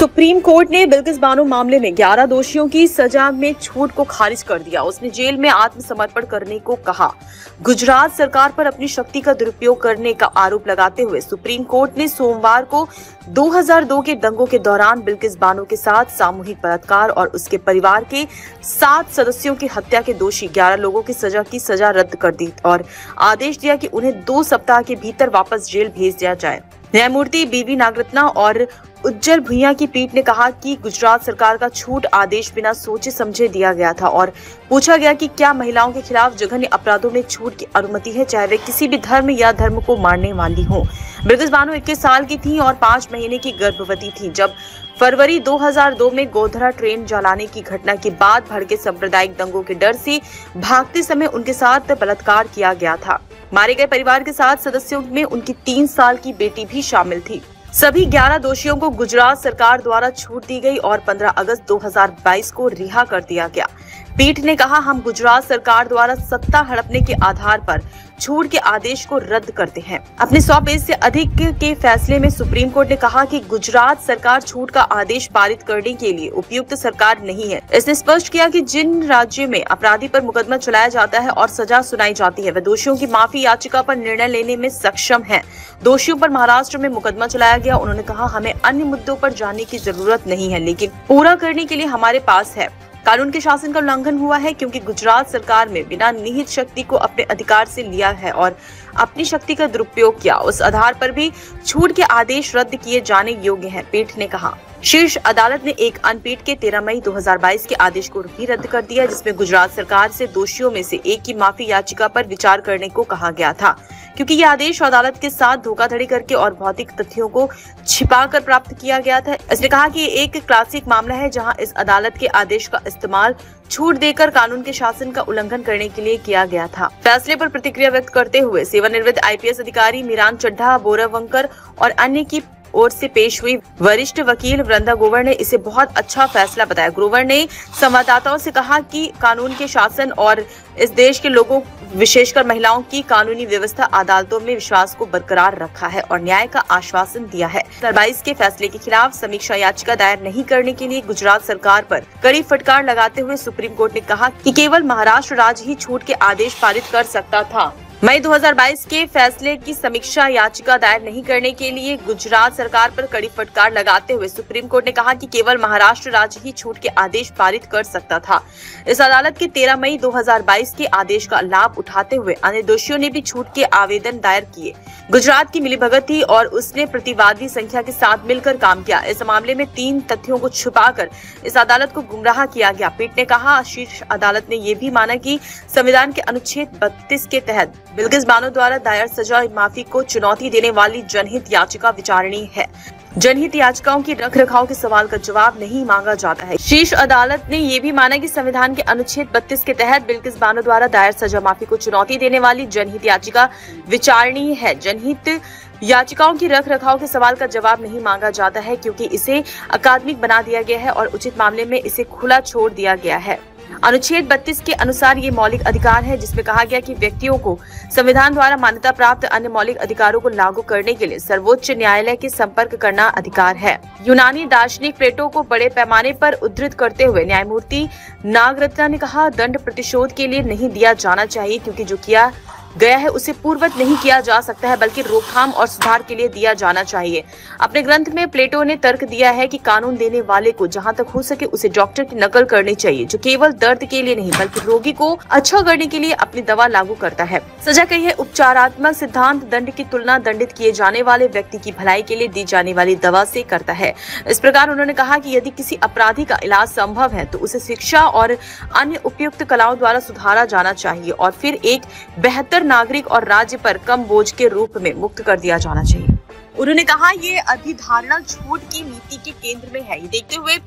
Supreme court ने बिल्किस बानो मामले में 11 दोषियों की सजा में छूट को खारिज कर दिया। उसने जेल में आत्मसमर्पण करने को कहा। गुजरात सरकार पर अपनी शक्ति का दुरुपयोग करने का आरोप लगाते हुए सुप्रीम कोर्ट ने सोमवार को 2002 के दंगों के दौरान बिल्किस बानो के साथ सामूहिक बलात्कार और उसके परिवार के 7 सदस्यों की हत्या के दोषी 11 लोगों की सजा रद्द कर दी और आदेश दिया कि उन्हें 2 सप्ताह के भीतर वापस जेल भेज दिया जाए। न्यायमूर्ति बीवी नागरत्ना और उज्जल भुइयां की पीठ ने कहा कि गुजरात सरकार का छूट आदेश बिना सोचे समझे दिया गया था और पूछा गया कि क्या महिलाओं के खिलाफ जघन्य अपराधों में छूट की अनुमति है, चाहे वे किसी भी धर्म या धर्म को मानने वाली हो। बिल्किस बानो 21 साल की थी और 5 महीने की गर्भवती थी जब फरवरी 2002 में गोधरा ट्रेन जलाने की घटना के बाद भड़के सांप्रदायिक दंगों के डर से भागते समय उनके साथ बलात्कार किया गया था। मारे गए परिवार के 7 सदस्यों में उनकी 3 साल की बेटी भी शामिल थी। सभी 11 दोषियों को गुजरात सरकार द्वारा छूट दी गई और 15 अगस्त 2022 को रिहा कर दिया गया। पीठ ने कहा, हम गुजरात सरकार द्वारा सत्ता हड़पने के आधार पर छूट के आदेश को रद्द करते हैं। अपने 100 पेज से अधिक के फैसले में सुप्रीम कोर्ट ने कहा कि गुजरात सरकार छूट का आदेश पारित करने के लिए उपयुक्त सरकार नहीं है। इसने स्पष्ट किया कि जिन राज्यों में अपराधी पर मुकदमा चलाया जाता है और सजा सुनाई जाती है, वे दोषियों की माफी याचिका पर निर्णय लेने में सक्षम है। दोषियों पर महाराष्ट्र में मुकदमा चलाया गया। उन्होंने कहा, हमें अन्य मुद्दों पर जाने की जरूरत नहीं है, लेकिन पूरा करने के लिए हमारे पास है। कानून के शासन का उल्लंघन हुआ है क्योंकि गुजरात सरकार में बिना निहित शक्ति को अपने अधिकार से लिया है और अपनी शक्ति का दुरुपयोग किया। उस आधार पर भी छूट के आदेश रद्द किए जाने योग्य हैं, पीठ ने कहा। शीर्ष अदालत ने एक अन्य के 13 मई 2022 के आदेश को भी रद्द कर दिया, जिसमें गुजरात सरकार से दोषियों में से एक की माफी याचिका पर विचार करने को कहा गया था, क्योंकि यह आदेश अदालत के साथ धोखाधड़ी करके और भौतिक तथ्यों को छिपाकर प्राप्त किया गया था। इसने कहा कि ये एक क्लासिक मामला है जहां इस अदालत के आदेश का इस्तेमाल छूट देकर कानून के शासन का उल्लंघन करने के लिए किया गया था। फैसले पर प्रतिक्रिया व्यक्त करते हुए सेवानिवृत्त IPS अधिकारी मीरान चड्ढा, बोरावंकर और अन्य की ओर से पेश हुई वरिष्ठ वकील वृंदा ग्रोवर ने इसे बहुत अच्छा फैसला बताया। ग्रोवर ने संवाददाताओं से कहा कि कानून के शासन और इस देश के लोगों, विशेषकर महिलाओं की कानूनी व्यवस्था अदालतों में विश्वास को बरकरार रखा है और न्याय का आश्वासन दिया है। 2022 के फैसले के खिलाफ समीक्षा याचिका दायर नहीं करने के लिए गुजरात सरकार पर कड़ी फटकार लगाते हुए सुप्रीम कोर्ट ने कहा कि केवल महाराष्ट्र राज्य ही छूट के आदेश पारित कर सकता था। मई 2022 के फैसले की समीक्षा याचिका दायर नहीं करने के लिए गुजरात सरकार पर कड़ी फटकार लगाते हुए सुप्रीम कोर्ट ने कहा कि केवल महाराष्ट्र राज्य ही छूट के आदेश पारित कर सकता था। इस अदालत के 13 मई 2022 के आदेश का लाभ उठाते हुए अन्य दोषियों ने भी छूट के आवेदन दायर किए। गुजरात की मिलीभगत थी और उसने प्रतिवादी संख्या के साथ मिलकर काम किया। इस मामले में 3 तथ्यों को छुपाकर इस अदालत को गुमराह किया गया। पीठ ने कहा, शीर्ष अदालत ने यह भी माना कि संविधान के अनुच्छेद 32 के तहत बिल्किस बानो द्वारा दायर सजा माफी को चुनौती देने वाली जनहित याचिका विचारणीय है। जनहित याचिकाओं की रखरखाव के सवाल का जवाब नहीं मांगा जाता है। शीर्ष अदालत ने यह भी माना कि संविधान के अनुच्छेद 32 के तहत बिल्किस बानो द्वारा दायर सजा माफी को चुनौती देने वाली जनहित याचिका विचारणीय है। जनहित याचिकाओं की रखरखाव के सवाल का जवाब नहीं मांगा जाता है क्योंकि इसे अकादमिक बना दिया गया है और उचित मामले में इसे खुला छोड़ दिया गया है। अनुच्छेद 32 के अनुसार ये मौलिक अधिकार है, जिसमें कहा गया कि व्यक्तियों को संविधान द्वारा मान्यता प्राप्त अन्य मौलिक अधिकारों को लागू करने के लिए सर्वोच्च न्यायालय के संपर्क करना अधिकार है। यूनानी दार्शनिक प्लेटो को बड़े पैमाने पर उद्धृत करते हुए न्यायमूर्ति नागरत्ना ने कहा, दंड प्रतिशोध के लिए नहीं दिया जाना चाहिए क्योंकि जो किया गया है उसे पूर्ववत नहीं किया जा सकता है, बल्कि रोकथाम और सुधार के लिए दिया जाना चाहिए। अपने ग्रंथ में प्लेटो ने तर्क दिया है कि कानून देने वाले को जहां तक हो सके उसे डॉक्टर की नकल करनी चाहिए, जो केवल दर्द के लिए नहीं बल्कि रोगी को अच्छा करने के लिए अपनी दवा लागू करता है। सजा का यह उपचारात्मक सिद्धांत दंड की तुलना दंडित किए जाने वाले व्यक्ति की भलाई के लिए दी जाने वाली दवा से करता है। इस प्रकार उन्होंने कहा कि यदि किसी अपराधी का इलाज संभव है तो उसे शिक्षा और अन्य उपयुक्त कलाओं द्वारा सुधारा जाना चाहिए और फिर एक बेहतर नागरिक और राज्य पर कम बोझ के रूप में मुक्त कर दिया जाना चाहिए। उन्होंने कहा, ये अभिधारणा छूट की नीति के केंद्र में है। ये देखते हुए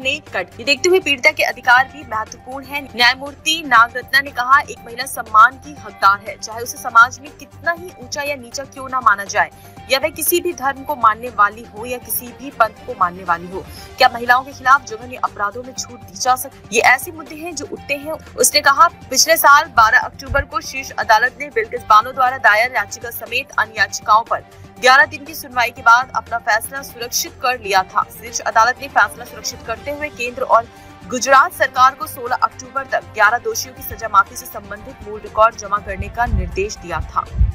पीड़िता के अधिकार भी महत्वपूर्ण है। न्यायमूर्ति नागरत्ना ने कहा, एक महिला सम्मान की हकदार है, चाहे उसे समाज में कितना ही ऊंचा या नीचा क्यों ना माना जाए, या वह किसी भी धर्म को मानने वाली हो या किसी भी पंथ को मानने वाली हो। क्या महिलाओं के खिलाफ जघन्य अपराधों में छूट दी जा सकती? ये ऐसे मुद्दे हैं जो उठते हैं। उसने कहा, पिछले साल 12 अक्टूबर को शीर्ष अदालत ने बिल्किस बानो द्वारा दायर याचिका समेत अन्य याचिकाओं पर 11 दिन की सुनवाई के बाद अपना फैसला सुरक्षित कर लिया था। शीर्ष अदालत ने फैसला सुरक्षित करते हुए केंद्र और गुजरात सरकार को 16 अक्टूबर तक 11 दोषियों की सजा माफी से संबंधित मूल रिकॉर्ड जमा करने का निर्देश दिया था।